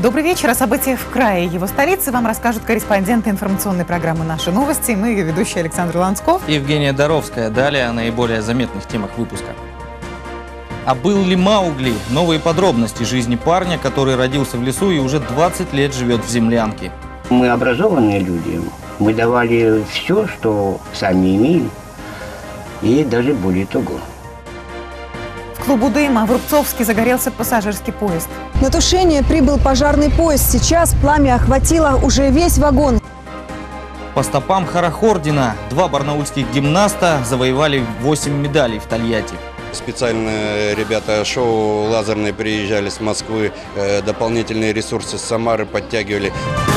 Добрый вечер. О событиях в крае и его столице вам расскажут корреспонденты информационной программы «Наши новости». Мы ее ведущие Александр Лансков и Евгения Доровская. Далее о наиболее заметных темах выпуска. А был ли Маугли? Новые подробности жизни парня, который родился в лесу и уже 20 лет живет в землянке. Мы образованные люди. Мы давали все, что сами имеем, и даже более того. В клубу дыма в Рубцовске загорелся пассажирский поезд. На тушение прибыл пожарный поезд. Сейчас пламя охватило уже весь вагон. По стопам Хорохордина 2 барнаульских гимнаста завоевали 8 медалей в Тольятти. Специально ребята шоу «Лазерные» приезжали с Москвы, дополнительные ресурсы с Самары подтягивали.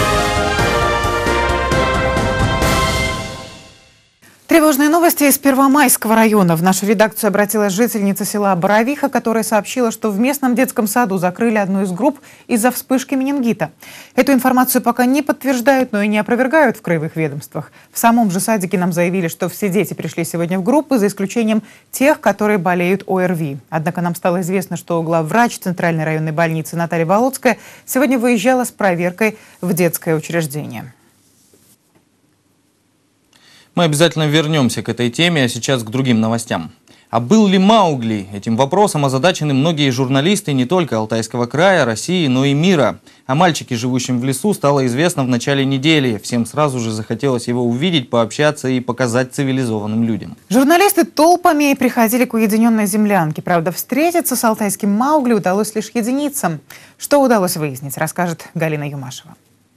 Тревожные новости из Первомайского района. В нашу редакцию обратилась жительница села Боровиха, которая сообщила, что в местном детском саду закрыли одну из групп из-за вспышки менингита. Эту информацию пока не подтверждают, но и не опровергают в краевых ведомствах. В самом же садике нам заявили, что все дети пришли сегодня в группы, за исключением тех, которые болеют ОРВИ. Однако нам стало известно, что главврач Центральной районной больницы Наталья Володская сегодня выезжала с проверкой в детское учреждение. Мы обязательно вернемся к этой теме, а сейчас к другим новостям. А был ли Маугли? Этим вопросом озадачены многие журналисты не только Алтайского края, России, но и мира. О мальчике, живущем в лесу, стало известно в начале недели. Всем сразу же захотелось его увидеть, пообщаться и показать цивилизованным людям. Журналисты толпами приходили к уединенной землянке. Правда, встретиться с алтайским Маугли удалось лишь единицам. Что удалось выяснить, расскажет Галина Юмашева.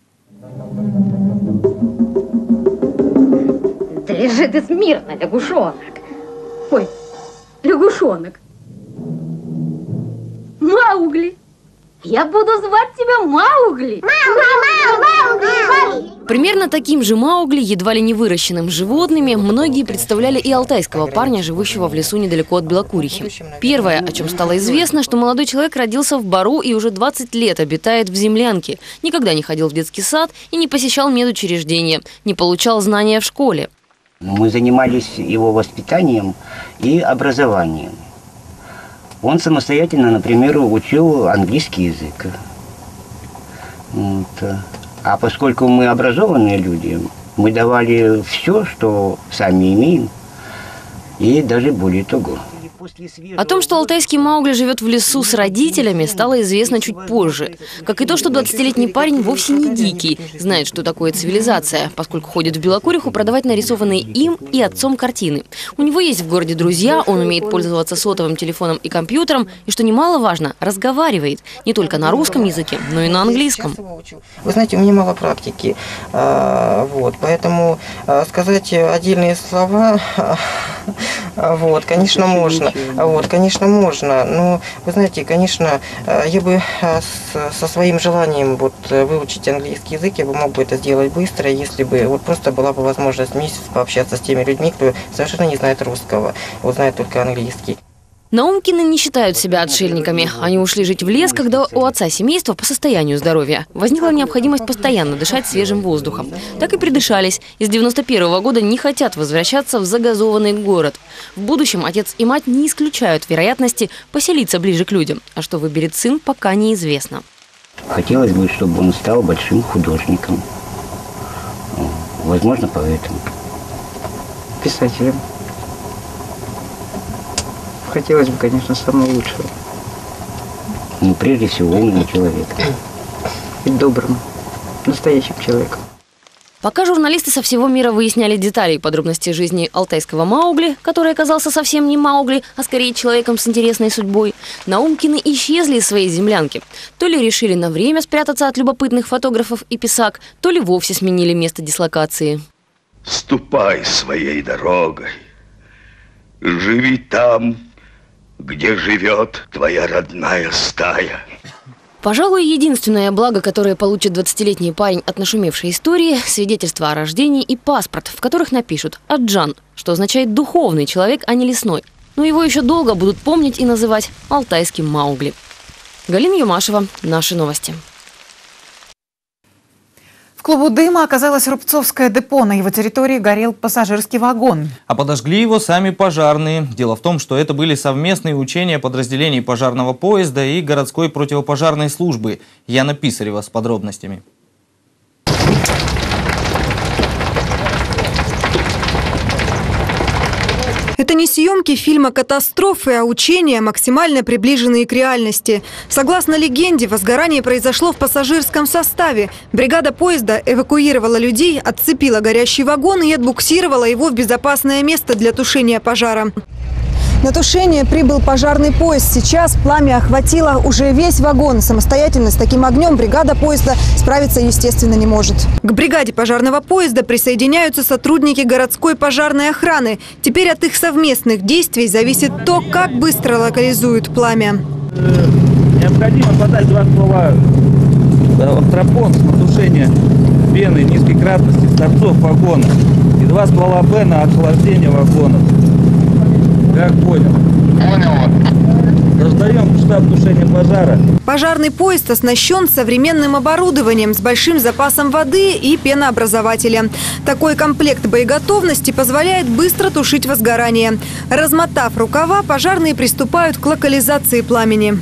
Лежи ты смирно, лягушонок. Ой, лягушонок. Маугли. Я буду звать тебя Маугли. Маугли. Примерно таким же Маугли, едва ли не выращенным животными, многие представляли и алтайского парня, живущего в лесу недалеко от Белокурихи. Первое, о чем стало известно, что молодой человек родился в Бору и уже 20 лет обитает в землянке. Никогда не ходил в детский сад и не посещал медучреждения, не получал знания в школе. Мы занимались его воспитанием и образованием. Он самостоятельно, например, учил английский язык. Вот. А поскольку мы образованные люди, мы давали все, что сами имеем, и даже более того. О том, что алтайский Маугли живет в лесу с родителями, стало известно чуть позже. Как и то, что 20-летний парень вовсе не дикий, знает, что такое цивилизация, поскольку ходит в Белокуриху продавать нарисованные им и отцом картины. У него есть в городе друзья, он умеет пользоваться сотовым телефоном и компьютером, и, что немаловажно, разговаривает не только на русском языке, но и на английском. Вы знаете, у меня мало практики, поэтому сказать отдельные слова, конечно, можно. Конечно, можно, но, вы знаете, конечно, я бы со своим желанием выучить английский язык, я бы мог бы это сделать быстро, если бы просто была бы возможность месяц пообщаться с теми людьми, кто совершенно не знает русского, знает только английский. Наумкины не считают себя отшельниками. Они ушли жить в лес, когда у отца семейства по состоянию здоровья возникла необходимость постоянно дышать свежим воздухом. Так и придышались. И с 91-го года не хотят возвращаться в загазованный город. В будущем отец и мать не исключают вероятности поселиться ближе к людям. А что выберет сын, пока неизвестно. Хотелось бы, чтобы он стал большим художником. Возможно, поэтому. Писателем. Хотелось бы, конечно, самого лучшего. Но прежде всего умным человеком. И добрым, настоящим человеком. Пока журналисты со всего мира выясняли детали и подробности жизни алтайского Маугли, который оказался совсем не Маугли, а скорее человеком с интересной судьбой, Наумкины исчезли из своей землянки. То ли решили на время спрятаться от любопытных фотографов и писак, то ли вовсе сменили место дислокации. Ступай своей дорогой. Живи там, где живет твоя родная стая. Пожалуй, единственное благо, которое получит 20-летний парень от нашумевшей истории – свидетельство о рождении и паспорт, в которых напишут «Аджан», что означает «духовный человек», а не лесной. Но его еще долго будут помнить и называть алтайским Маугли. Галина Юмашева, «Наши новости». В клубу дыма оказалось Рубцовское депо. На его территории горел пассажирский вагон. А подожгли его сами пожарные. Дело в том, что это были совместные учения подразделений пожарного поезда и городской противопожарной службы. Яна Писарева с подробностями. Это не съемки фильма «Катастрофы», а учения, максимально приближенные к реальности. Согласно легенде, возгорание произошло в пассажирском составе. Бригада поезда эвакуировала людей, отцепила горящий вагон и отбуксировала его в безопасное место для тушения пожара. На тушение прибыл пожарный поезд. Сейчас пламя охватило уже весь вагон. Самостоятельно с таким огнем бригада поезда справиться, естественно, не может. К бригаде пожарного поезда присоединяются сотрудники городской пожарной охраны. Теперь от их совместных действий зависит то, как быстро локализуют пламя. Необходимо подать 2 ствола антропон на тушение пены низкой кратности с торцов вагона и 2 ствола Б на охлаждение вагонов. Как понял? Понял. Раздаем штаб тушения пожара. Пожарный поезд оснащен современным оборудованием с большим запасом воды и пенообразователя. Такой комплект боеготовности позволяет быстро тушить возгорание. Размотав рукава, пожарные приступают к локализации пламени.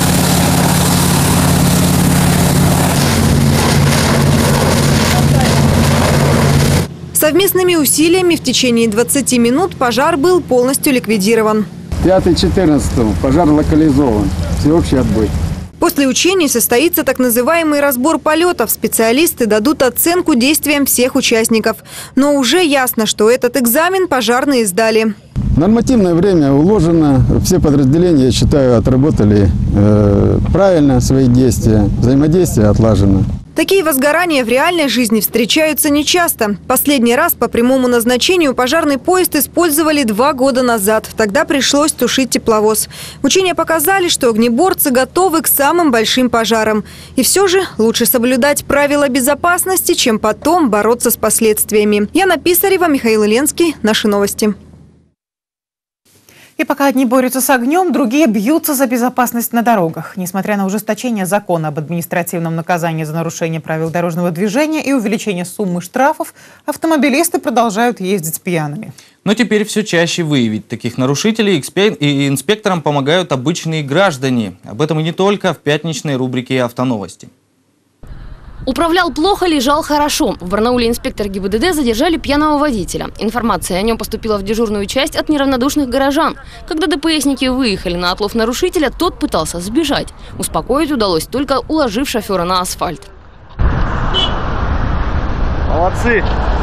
Совместными усилиями в течение 20 минут пожар был полностью ликвидирован. 5-14 пожар локализован. Всеобщий отбой. После учений состоится так называемый разбор полетов. Специалисты дадут оценку действиям всех участников. Но уже ясно, что этот экзамен пожарные сдали. Нормативное время уложено. Все подразделения, я считаю, отработали правильно свои действия. Взаимодействие отлажено. Такие возгорания в реальной жизни встречаются нечасто. Последний раз по прямому назначению пожарный поезд использовали 2 года назад. Тогда пришлось тушить тепловоз. Учения показали, что огнеборцы готовы к самым большим пожарам. И все же лучше соблюдать правила безопасности, чем потом бороться с последствиями. Яна Писарева, Михаил Иленский. Наши новости. И пока одни борются с огнем, другие бьются за безопасность на дорогах. Несмотря на ужесточение закона об административном наказании за нарушение правил дорожного движения и увеличение суммы штрафов, автомобилисты продолжают ездить пьяными. Но теперь все чаще выявить таких нарушителей и инспекторам помогают обычные граждане. Об этом и не только в пятничной рубрике «Автоновости». Управлял плохо, лежал хорошо. В Барнауле инспектор ГИБДД задержали пьяного водителя. Информация о нем поступила в дежурную часть от неравнодушных горожан. Когда ДПСники выехали на отлов нарушителя, тот пытался сбежать. Успокоить удалось, только уложив шофера на асфальт. Молодцы!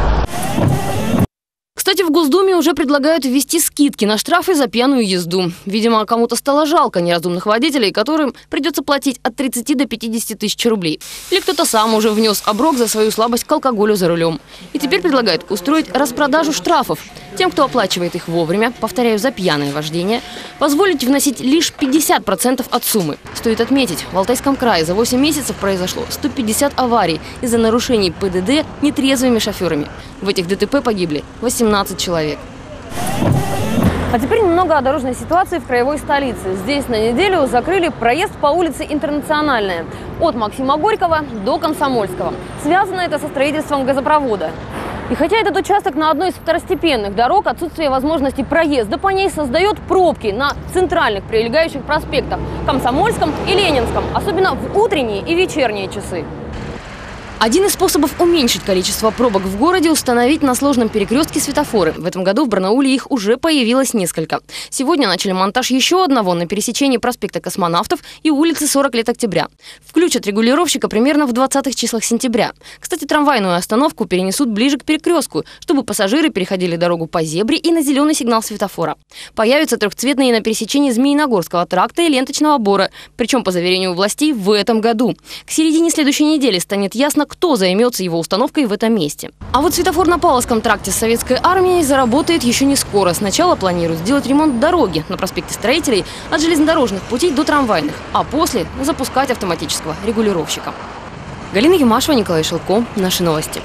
Кстати, в Госдуме уже предлагают ввести скидки на штрафы за пьяную езду. Видимо, кому-то стало жалко неразумных водителей, которым придется платить от 30 до 50 тысяч рублей. Или кто-то сам уже внес оброк за свою слабость к алкоголю за рулем. И теперь предлагают устроить распродажу штрафов. Тем, кто оплачивает их вовремя, повторяю, за пьяное вождение, позволить вносить лишь 50% от суммы. Стоит отметить, в Алтайском крае за 8 месяцев произошло 150 аварий из-за нарушений ПДД нетрезвыми шоферами. В этих ДТП погибли 18 человек. А теперь немного о дорожной ситуации в краевой столице. Здесь на неделю закрыли проезд по улице Интернациональная от Максима Горького до Комсомольского. Связано это со строительством газопровода. И хотя этот участок на одной из второстепенных дорог, отсутствие возможности проезда по ней создает пробки на центральных прилегающих проспектах – Комсомольском и Ленинском, особенно в утренние и вечерние часы. Один из способов уменьшить количество пробок в городе – установить на сложном перекрестке светофоры. В этом году в Барнауле их уже появилось несколько. Сегодня начали монтаж еще одного на пересечении проспекта Космонавтов и улицы 40 лет октября. Включат регулировщика примерно в 20-х числах сентября. Кстати, трамвайную остановку перенесут ближе к перекрестку, чтобы пассажиры переходили дорогу по зебре и на зеленый сигнал светофора. Появятся трехцветные на пересечении Змеиногорского тракта и Ленточного бора. Причем, по заверению властей, в этом году. К середине следующей недели станет ясно, кто займется его установкой в этом месте. А вот светофор на Павловском тракте с Советской армией заработает еще не скоро. Сначала планируют сделать ремонт дороги на проспекте Строителей от железнодорожных путей до трамвайных, а после запускать автоматического регулировщика. Галина Юмашева, Николай Шелко. Наши новости.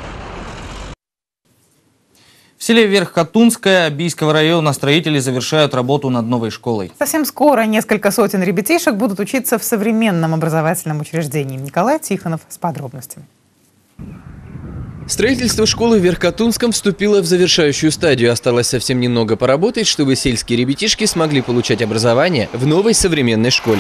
В селе Верхкатунское Бийского района строители завершают работу над новой школой. Совсем скоро несколько сотен ребятишек будут учиться в современном образовательном учреждении. Николай Тихонов с подробностями. Строительство школы в Верхотунском вступило в завершающую стадию. Осталось совсем немного поработать, чтобы сельские ребятишки смогли получать образование в новой современной школе.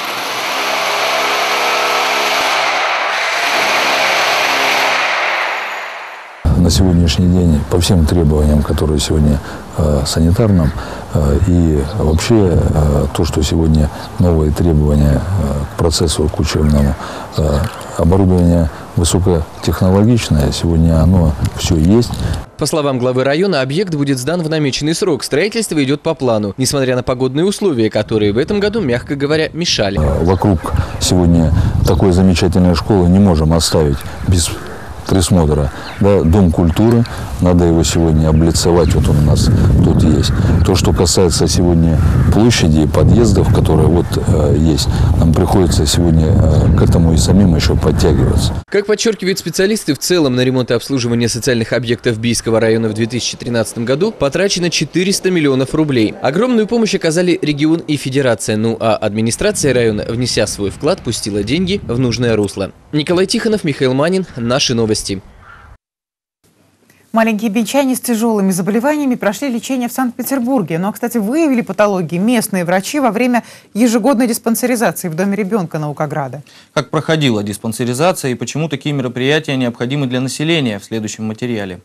На сегодняшний день по всем требованиям, которые сегодня санитарным, и вообще то, что сегодня новые требования к процессу, к учебному, оборудование высокотехнологичное, сегодня оно все есть. По словам главы района, объект будет сдан в намеченный срок. Строительство идет по плану, несмотря на погодные условия, которые в этом году, мягко говоря, мешали. Вокруг сегодня такой замечательной школы не можем оставить без присмотра. Да, Дом культуры, надо его сегодня облицевать, вот он у нас тут есть. То, что касается сегодня площади и подъездов, которые вот есть, нам приходится сегодня к этому и самим еще подтягиваться. Как подчеркивают специалисты, в целом на ремонт и обслуживание социальных объектов Бийского района в 2013 году потрачено 400 миллионов рублей. Огромную помощь оказали регион и федерация, ну а администрация района, внеся свой вклад, пустила деньги в нужное русло. Николай Тихонов, Михаил Манин, Наши новости. Маленькие бийчане с тяжелыми заболеваниями прошли лечение в Санкт-Петербурге. Ну а, кстати, выявили патологии местные врачи во время ежегодной диспансеризации в Доме ребенка Наукограда. Как проходила диспансеризация и почему такие мероприятия необходимы для населения, в следующем материале.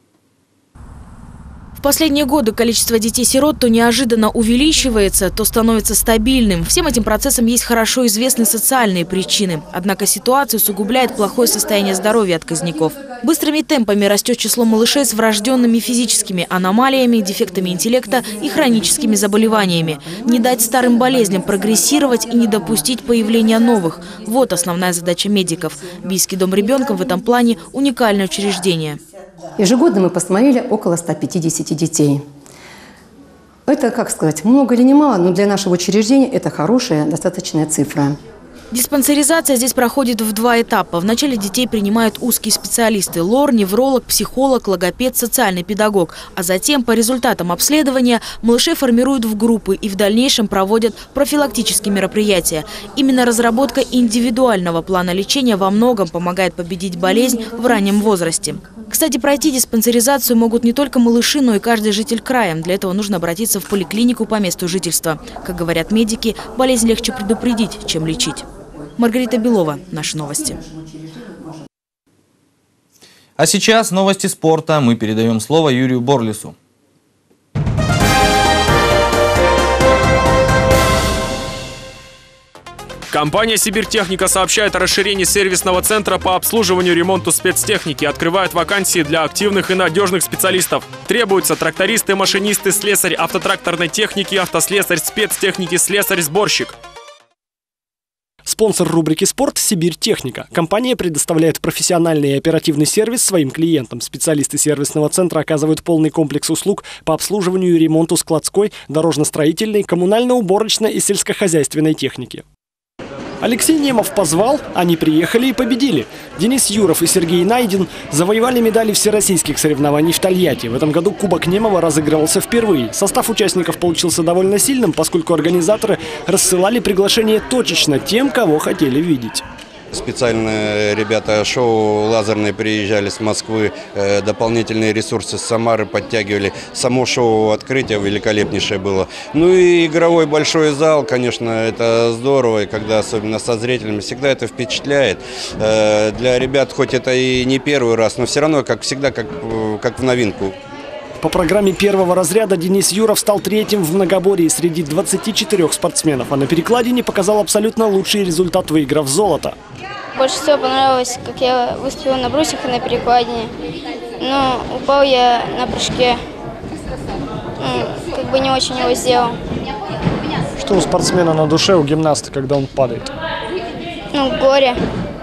В последние годы количество детей-сирот то неожиданно увеличивается, то становится стабильным. Всем этим процессам есть хорошо известные социальные причины. Однако ситуацию усугубляет плохое состояние здоровья отказников. Быстрыми темпами растет число малышей с врожденными физическими аномалиями, дефектами интеллекта и хроническими заболеваниями. Не дать старым болезням прогрессировать и не допустить появления новых – вот основная задача медиков. Бийский дом ребенка в этом плане – уникальное учреждение. Ежегодно мы постановили около 150 детей. Это, как сказать, много или не мало, но для нашего учреждения это хорошая, достаточная цифра. Диспансеризация здесь проходит в два этапа. Вначале детей принимают узкие специалисты – лор, невролог, психолог, логопед, социальный педагог. А затем, по результатам обследования, малышей формируют в группы и в дальнейшем проводят профилактические мероприятия. Именно разработка индивидуального плана лечения во многом помогает победить болезнь в раннем возрасте. Кстати, пройти диспансеризацию могут не только малыши, но и каждый житель края. Для этого нужно обратиться в поликлинику по месту жительства. Как говорят медики, болезнь легче предупредить, чем лечить. Маргарита Белова, Наши новости. А сейчас новости спорта. Мы передаем слово Юрию Борлису. Компания «Сибирьтехника» сообщает о расширении сервисного центра по обслуживанию и ремонту спецтехники. Открывает вакансии для активных и надежных специалистов. Требуются трактористы, машинисты, слесарь автотракторной техники, автослесарь, спецтехники, слесарь-сборщик. Спонсор рубрики «Спорт» – «Сибирьтехника». Компания предоставляет профессиональный и оперативный сервис своим клиентам. Специалисты сервисного центра оказывают полный комплекс услуг по обслуживанию и ремонту складской, дорожно-строительной, коммунально-уборочной и сельскохозяйственной техники. Алексей Немов позвал, они приехали и победили. Денис Юров и Сергей Найдин завоевали медали всероссийских соревнований в Тольятти. В этом году Кубок Немова разыгрывался впервые. Состав участников получился довольно сильным, поскольку организаторы рассылали приглашения точечно тем, кого хотели видеть. Специально ребята шоу «Лазерные» приезжали с Москвы, дополнительные ресурсы с Самары подтягивали. Само шоу открытие великолепнейшее было. Ну и игровой большой зал, конечно, это здорово, и когда особенно со зрителями, всегда это впечатляет. Для ребят, хоть это и не первый раз, но все равно, как всегда, как в новинку. По программе первого разряда Денис Юров стал третьим в многоборье среди 24 спортсменов, а на перекладине показал абсолютно лучший результат, выиграв золото. Больше всего понравилось, как я выступил на брусьях и на перекладине. Но упал я на прыжке. Как бы не очень его сделал. Что у спортсмена на душе, у гимнаста, когда он падает? Ну, горе.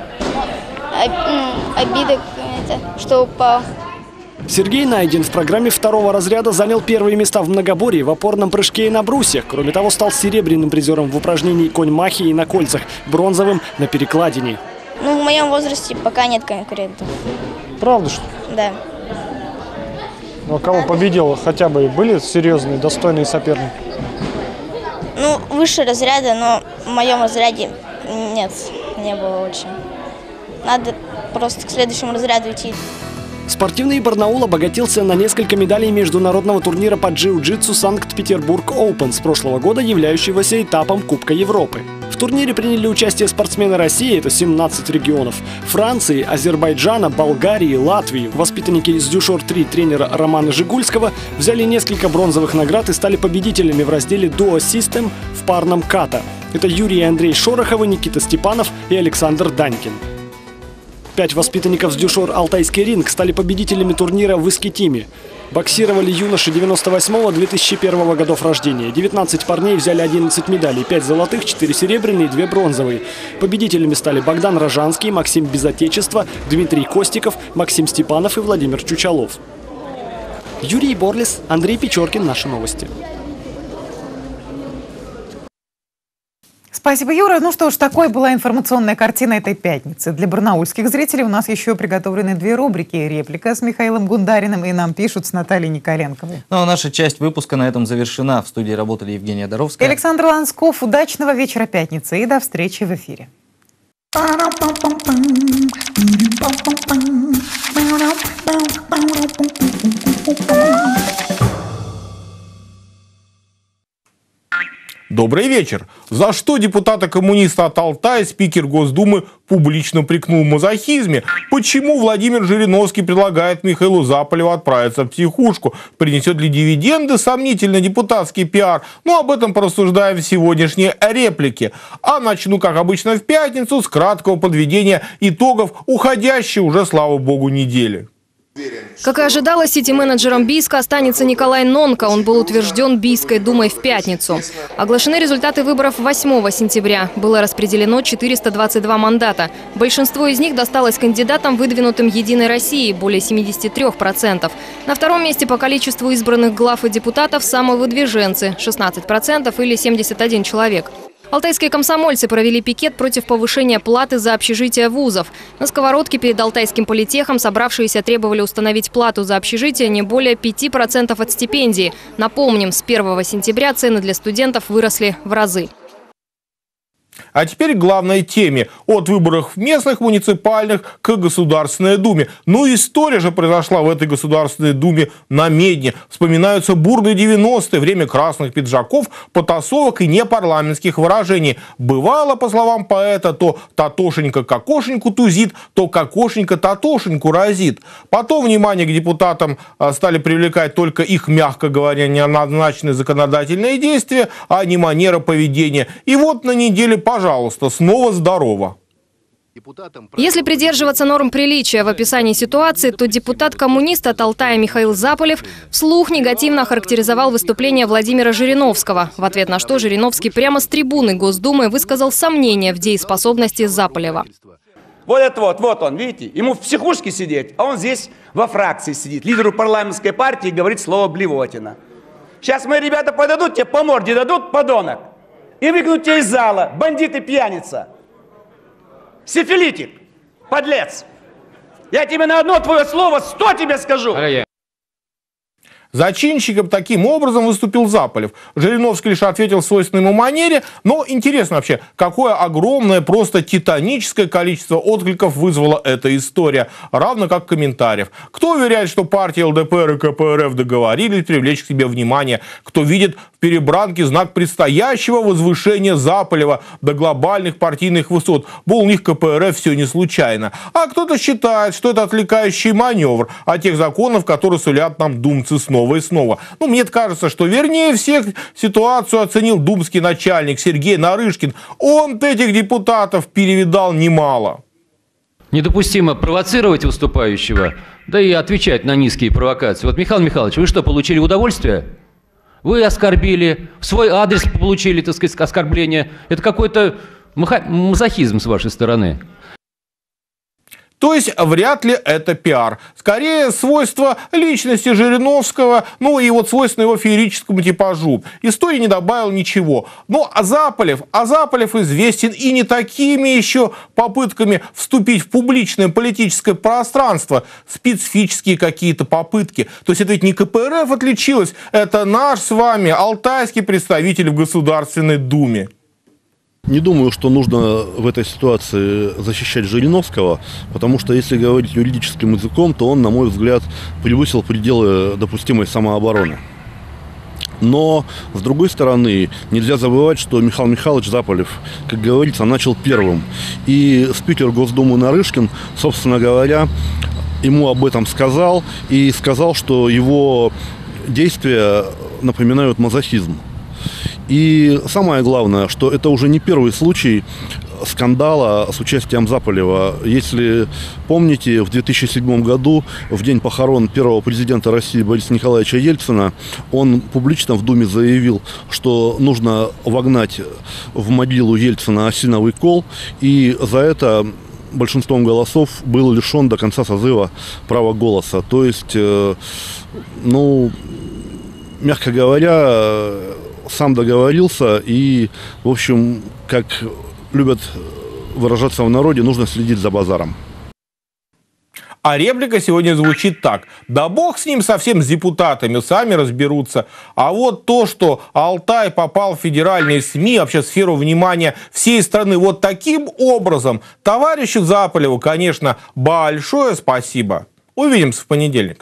Обида, что упал. Сергей Найдин в программе второго разряда занял первые места в многоборье, в опорном прыжке и на брусьях. Кроме того, стал серебряным призером в упражнении конь-махи и на кольцах, бронзовым на перекладине. Ну, в моем возрасте пока нет конкурентов. Правда, что? Да. Ну, а кого победил? Хотя бы были серьезные, достойные соперники? Ну, выше разряда, но в моем разряде нет, не было очень. Надо просто к следующему разряду идти. Спортивный Барнаул обогатился на несколько медалей международного турнира по джиу-джитсу Санкт-Петербург Open с прошлого года, являющегося этапом Кубка Европы. В турнире приняли участие спортсмены России, это 17 регионов, Франции, Азербайджана, Болгарии, Латвии. Воспитанники из Дюшор-3 тренера Романа Жигульского взяли несколько бронзовых наград и стали победителями в разделе Duo System в парном ката. Это Юрий и Андрей Шороховы, Никита Степанов и Александр Данькин. 5 воспитанников с Дюшор Алтайский ринг стали победителями турнира в Искитиме. Боксировали юноши 98-2001 годов рождения. 19 парней взяли 11 медалей, 5 золотых, 4 серебряные и 2 бронзовые. Победителями стали Богдан Рожанский, Максим Безотечества, Дмитрий Костиков, Максим Степанов и Владимир Чучалов. Юрий Борлис, Андрей Печоркин. Наши новости. Спасибо, Юра. Ну что ж, такой была информационная картина этой пятницы. Для барнаульских зрителей у нас еще приготовлены 2 рубрики. Реплика с Михаилом Гундариным и «Нам пишут» с Натальей Николенковой. Ну а наша часть выпуска на этом завершена. В студии работали Евгения Доровская и Александр Лансков. Удачного вечера пятницы и до встречи в эфире. Добрый вечер. За что депутата-коммуниста от Алтая спикер Госдумы публично упрекнул в мазохизме? Почему Владимир Жириновский предлагает Михаилу Заполеву отправиться в психушку? Принесет ли дивиденды сомнительный депутатский пиар? Ну, об этом порассуждаем в сегодняшней реплике. А начну, как обычно, в пятницу с краткого подведения итогов уходящей уже, слава богу, недели. Как и ожидалось, сити-менеджером Бийска останется Николай Нонка. Он был утвержден Бийской думой в пятницу. Оглашены результаты выборов 8 сентября. Было распределено 422 мандата. Большинство из них досталось кандидатам, выдвинутым «Единой Россией» – более 73%. На втором месте по количеству избранных глав и депутатов самовыдвиженцы – 16% или 71 человек. Алтайские комсомольцы провели пикет против повышения платы за общежитие вузов. На сковородке перед Алтайским политехом собравшиеся требовали установить плату за общежитие не более 5% от стипендии. Напомним, с 1 сентября цены для студентов выросли в разы. А теперь к главной теме. От выборов местных, муниципальных к Государственной Думе. Ну, история же произошла в этой Государственной Думе на Медне. Вспоминаются бурные 90-е, время красных пиджаков, потасовок и непарламентских выражений. Бывало, по словам поэта, то Татошенька кокошеньку тузит, то кокошенька Татошеньку разит. Потом внимание к депутатам стали привлекать только их, мягко говоря, неоднозначные законодательные действия, а не манера поведения. И вот на неделе, пожалуйста, снова здорово. Если придерживаться норм приличия в описании ситуации, то депутат-коммунист от Алтая Михаил Заполев вслух негативно охарактеризовал выступление Владимира Жириновского. В ответ на что Жириновский прямо с трибуны Госдумы высказал сомнения в дееспособности Заполева. Вот это вот он, видите, ему в психушке сидеть, а он здесь во фракции сидит, лидеру парламентской партии говорит слово «блевотина». Сейчас мои ребята подадут, тебе по морде дадут, подонок, и выкинут тебя из зала, бандит и пьяница. Сифилитик, подлец. Я тебе на одно твое слово 100 тебе скажу. Зачинщиком таким образом выступил Заполев. Жириновский лишь ответил в свойственной ему манере. Но интересно вообще, какое огромное, просто титаническое количество откликов вызвала эта история. Равно как комментариев. Кто уверяет, что партии ЛДПР и КПРФ договорились привлечь к себе внимание? Кто видит в перебранке знак предстоящего возвышения Заполева до глобальных партийных высот? Мол, у них КПРФ все не случайно. А кто-то считает, что это отвлекающий маневр от тех законов, которые сулят нам думцы снова и снова. Ну, мне кажется, что вернее всех ситуацию оценил думский начальник Сергей Нарышкин. Он этих депутатов перевидал немало. Недопустимо провоцировать выступающего, да и отвечать на низкие провокации. Вот, Михаил Михайлович, вы что, получили удовольствие? Вы оскорбили, в свой адрес получили, так сказать, оскорбление. Это какой-то мазохизм с вашей стороны. То есть вряд ли это пиар. Скорее, свойство личности Жириновского, ну и вот свойственно его феерическому типажу. История не добавила ничего. Ну, а Заполев известен и не такими еще попытками вступить в публичное политическое пространство. Специфические какие-то попытки. То есть это ведь не КПРФ отличилась, это наш с вами алтайский представитель в Государственной Думе. Не думаю, что нужно в этой ситуации защищать Жириновского, потому что, если говорить юридическим языком, то он, на мой взгляд, превысил пределы допустимой самообороны. Но, с другой стороны, нельзя забывать, что Михаил Михайлович Заполев, как говорится, начал первым. И спикер Госдумы Нарышкин, собственно говоря, ему об этом сказал, и сказал, что его действия напоминают мазохизм. И самое главное, что это уже не первый случай скандала с участием Заполева. Если помните, в 2007 году, в день похорон первого президента России Бориса Николаевича Ельцина, он публично в Думе заявил, что нужно вогнать в могилу Ельцина осиновый кол, и за это большинством голосов был лишен до конца созыва права голоса. То есть, мягко говоря, сам договорился, и, в общем, как любят выражаться в народе, нужно следить за базаром. А реплика сегодня звучит так: да бог с ним, совсем с депутатами, сами разберутся. А вот то, что Алтай попал в федеральные СМИ, вообще в сферу внимания всей страны вот таким образом, товарищу Заполеву, конечно, большое спасибо. Увидимся в понедельник.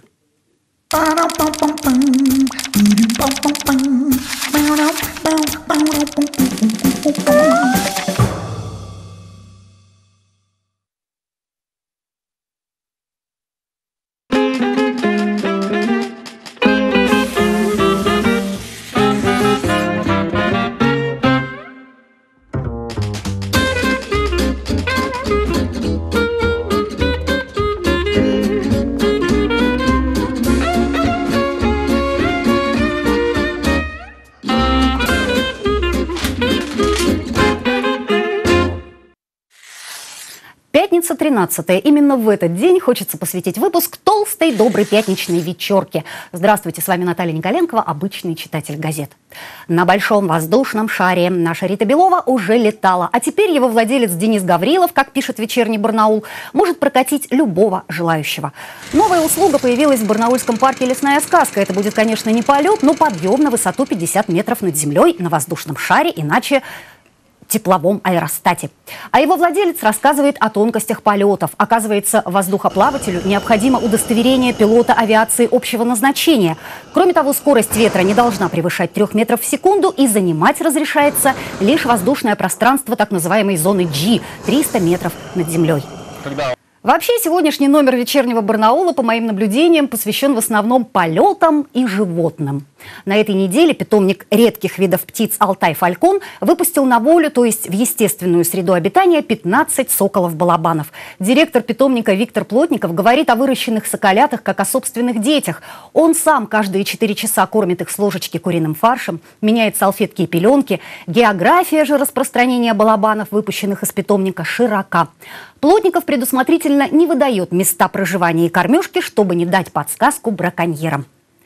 Пятница 13-е. Именно в этот день хочется посвятить выпуск толстой доброй пятничной вечерки. Здравствуйте, с вами Наталья Николенкова, обычный читатель газет. На большом воздушном шаре наша Рита Белова уже летала, а теперь его владелец Денис Гаврилов, как пишет «Вечерний Барнаул», может прокатить любого желающего. Новая услуга появилась в барнаульском парке «Лесная сказка». Это будет, конечно, не полет, но подъем на высоту 50 метров над землей на воздушном шаре, иначе тепловом аэростате. А его владелец рассказывает о тонкостях полетов. Оказывается, воздухоплавателю необходимо удостоверение пилота авиации общего назначения. Кроме того, скорость ветра не должна превышать 3 метров в секунду, и занимать разрешается лишь воздушное пространство так называемой зоны G – 300 метров над землей. Вообще, сегодняшний номер «Вечернего Барнаула», по моим наблюдениям, посвящен в основном полетам и животным. На этой неделе питомник редких видов птиц «Алтай-Фалькон» выпустил на волю, то есть в естественную среду обитания, 15 соколов-балабанов. Директор питомника Виктор Плотников говорит о выращенных соколятах как о собственных детях. Он сам каждые 4 часа кормит их с ложечки куриным фаршем, меняет салфетки и пеленки. География же распространения балабанов, выпущенных из питомника, широка. Плотников предусмотрительно не выдает места проживания и кормежки, чтобы не дать подсказку браконьерам.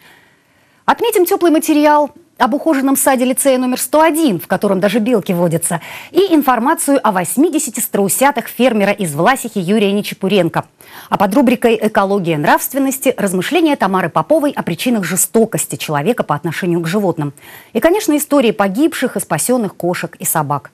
Отметим теплый материал об ухоженном саде лицея номер 101, в котором даже белки водятся, и информацию о 80 страусятах фермера из Власихи Юрия Нечепуренко. А под рубрикой «Экология нравственности» размышления Тамары Поповой о причинах жестокости человека по отношению к животным. И, конечно, истории погибших и спасенных кошек и собак.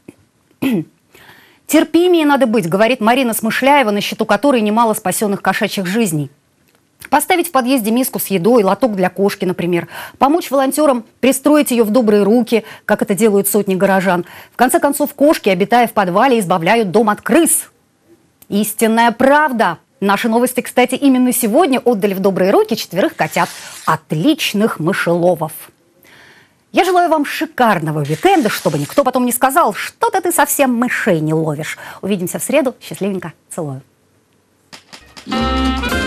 Терпимее надо быть, говорит Марина Смышляева, на счету которой немало спасенных кошачьих жизней. Поставить в подъезде миску с едой, лоток для кошки, например. Помочь волонтерам пристроить ее в добрые руки, как это делают сотни горожан. В конце концов, кошки, обитая в подвале, избавляют дом от крыс. Истинная правда. Наши новости, кстати, именно сегодня отдали в добрые руки 4 котят. Отличных мышеловов. Я желаю вам шикарного уикенда, чтобы никто потом не сказал, что-то ты совсем мышей не ловишь. Увидимся в среду. Счастливенько. Целую.